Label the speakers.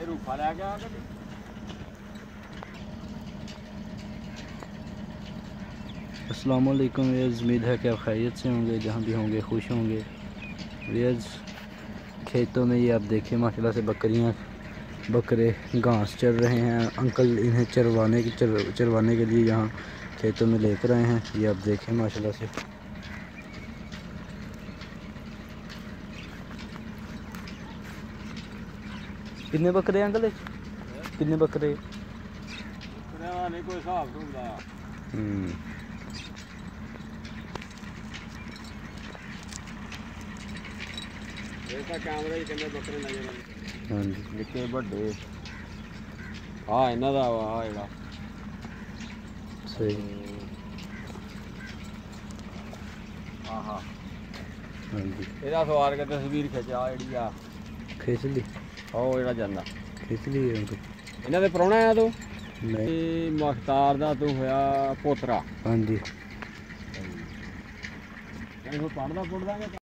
Speaker 1: रूफा लै गया
Speaker 2: अस्सलाम वालेकुम व्यूअर्स, उम्मीद है कि आप खैरियत से होंगे, जहाँ भी होंगे खुश होंगे। व्यूअर्स, खेतों में ये आप देखें माशाल्लाह से बकरे घास चर रहे हैं। अंकल इन्हें चरवाने के लिए यहाँ खेतों में लेकर आए हैं। ये आप देखें माशाल्लाह से। कितने बकरे अंकल? कितने बकरे?
Speaker 1: नहीं कोई हिसाब ढूंढा। कैमरे कितने बकरे नजर आते?
Speaker 2: हाँ जी,
Speaker 1: निक्के बड़े। हाँ इन्हां दा वा जेड़ा
Speaker 2: सही।
Speaker 1: हाँ हाँ
Speaker 2: हाँ जी,
Speaker 1: ਇਹਦਾ ਸਵਾਰ ਕੇ ਤਸਵੀਰ ਖਿਚਾ ਜਿਹੜੀ ਆ
Speaker 2: खींच ली
Speaker 1: ਉਹ ਜਿਹੜਾ ਜਾਂਦਾ
Speaker 2: खींच ली अंकल।
Speaker 1: ਇਹਨਾਂ ਦੇ ਪ੍ਰਾਹੁਣਾ ਆ ਤੂੰ?
Speaker 2: नहीं।
Speaker 1: ਇਹ ਮੁਖਤਾਰ ਦਾ ਤੂੰ ਹੋਇਆ ਪੋਤਰਾ।
Speaker 2: हाँ जी।
Speaker 1: ਇਹਨੂੰ ਪੜਦਾ ਪੁੱਟਦਾ